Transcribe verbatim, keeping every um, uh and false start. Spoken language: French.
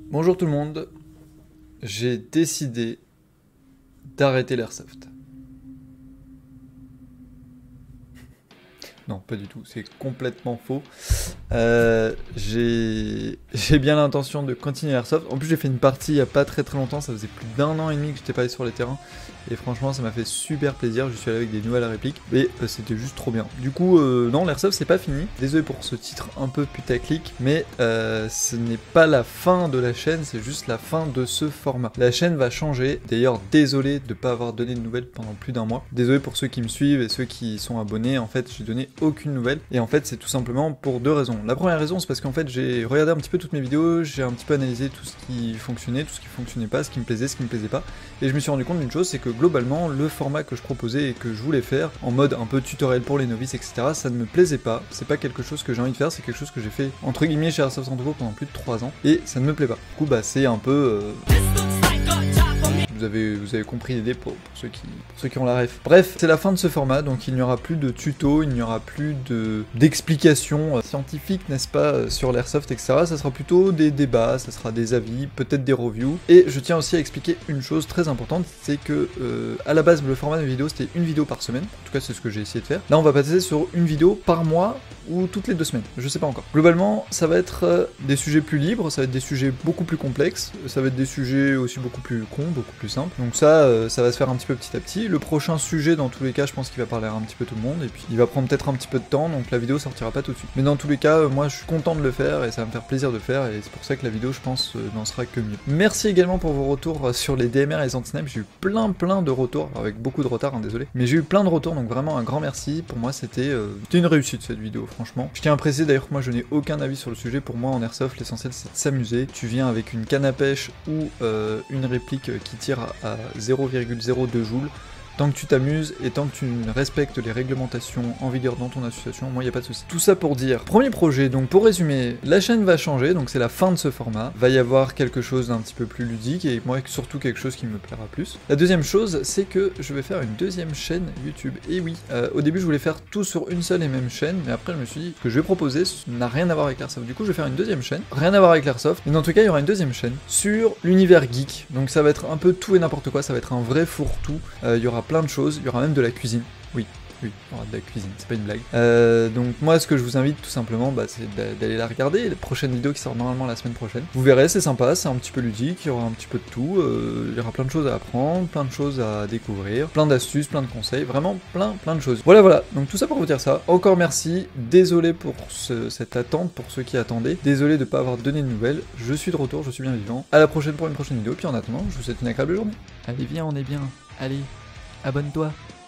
Bonjour tout le monde, j'ai décidé d'arrêter l'airsoft. Non, pas du tout, c'est complètement faux. Euh, j'ai bien l'intention de continuer l'airsoft. En plus, j'ai fait une partie il n'y a pas très très longtemps, ça faisait plus d'un an et demi que j'étais pas allé sur les terrains. Et franchement, ça m'a fait super plaisir, je suis allé avec des nouvelles répliques. Et euh, c'était juste trop bien. Du coup, euh, non, l'airsoft c'est pas fini. Désolé pour ce titre un peu putaclic, mais euh, ce n'est pas la fin de la chaîne, c'est juste la fin de ce format. La chaîne va changer. D'ailleurs, désolé de ne pas avoir donné de nouvelles pendant plus d'un mois. Désolé pour ceux qui me suivent et ceux qui sont abonnés. En fait, j'ai donné aucune nouvelle. Et en fait, c'est tout simplement pour deux raisons. La première raison, c'est parce qu'en fait, j'ai regardé un petit peu toutes mes vidéos, j'ai un petit peu analysé tout ce qui fonctionnait, tout ce qui fonctionnait pas, ce qui me plaisait, ce qui me plaisait pas. Et je me suis rendu compte d'une chose, c'est que globalement, le format que je proposais et que je voulais faire, en mode un peu tutoriel pour les novices, et cetera, ça ne me plaisait pas. C'est pas quelque chose que j'ai envie de faire, c'est quelque chose que j'ai fait entre guillemets chez Airsoft Centre pendant plus de trois ans, et ça ne me plaît pas. Du coup, bah, c'est un peu... Euh... Vous avez, vous avez compris l'idée pour, pour, ceux qui, pour ceux qui ont la ref. Bref, c'est la fin de ce format, donc il n'y aura plus de tutos, il n'y aura plus d'explications de, scientifiques, n'est-ce pas, sur l'airsoft, et cetera. Ça sera plutôt des débats, ça sera des avis, peut-être des reviews. Et je tiens aussi à expliquer une chose très importante, c'est que euh, à la base, le format de vidéo, c'était une vidéo par semaine. En tout cas, c'est ce que j'ai essayé de faire. Là, on va passer sur une vidéo par mois ou toutes les deux semaines, je sais pas encore. Globalement, ça va être euh, des sujets plus libres, ça va être des sujets beaucoup plus complexes, ça va être des sujets aussi beaucoup plus cons, beaucoup plus simple. Donc ça, euh, ça va se faire un petit peu petit à petit. Le prochain sujet, dans tous les cas, je pense qu'il va parler à un petit peu tout le monde, et puis il va prendre peut-être un petit peu de temps, donc la vidéo sortira pas tout de suite. Mais dans tous les cas, euh, moi je suis content de le faire, et ça va me faire plaisir de le faire, et c'est pour ça que la vidéo, je pense, euh, n'en sera que mieux. Merci également pour vos retours sur les D M R et les anti-snipes, j'ai eu plein plein de retours, avec beaucoup de retard, hein, désolé. Mais j'ai eu plein de retours, donc vraiment un grand merci. Pour moi, c'était euh, une réussite cette vidéo, franchement. Je tiens à préciser d'ailleurs que moi je n'ai aucun avis sur le sujet. Pour moi, en airsoft, l'essentiel c'est de s'amuser. Tu viens avec une canne à pêche ou euh, une réplique qui tire à, à zéro virgule zéro deux joules, tant que tu t'amuses et tant que tu respectes les réglementations en vigueur dans ton association, moi il n'y a pas de souci. Tout ça pour dire, premier projet, donc pour résumer, la chaîne va changer, donc c'est la fin de ce format, va y avoir quelque chose d'un petit peu plus ludique et moi surtout quelque chose qui me plaira plus. La deuxième chose, c'est que je vais faire une deuxième chaîne YouTube, et oui, euh, au début je voulais faire tout sur une seule et même chaîne, mais après je me suis dit, ce que je vais proposer n'a rien à voir avec l'airsoft, du coup je vais faire une deuxième chaîne, rien à voir avec l'airsoft, mais dans tout cas il y aura une deuxième chaîne sur l'univers geek, donc ça va être un peu tout et n'importe quoi, ça va être un vrai fourre-tout, euh, il y aura plein de choses, il y aura même de la cuisine, oui, oui, il y aura de la cuisine, c'est pas une blague. Euh, donc moi ce que je vous invite tout simplement, bah, c'est d'aller la regarder, la prochaine vidéo qui sort normalement la semaine prochaine. Vous verrez, c'est sympa, c'est un petit peu ludique, il y aura un petit peu de tout, euh, il y aura plein de choses à apprendre, plein de choses à découvrir, plein d'astuces, plein de conseils, vraiment plein plein de choses. Voilà voilà, donc tout ça pour vous dire ça, encore merci, désolé pour ce, cette attente, pour ceux qui attendaient, désolé de ne pas avoir donné de nouvelles, je suis de retour, je suis bien vivant, à la prochaine pour une prochaine vidéo, puis en attendant, je vous souhaite une agréable journée. Allez viens, on est bien, allez. Abonne-toi.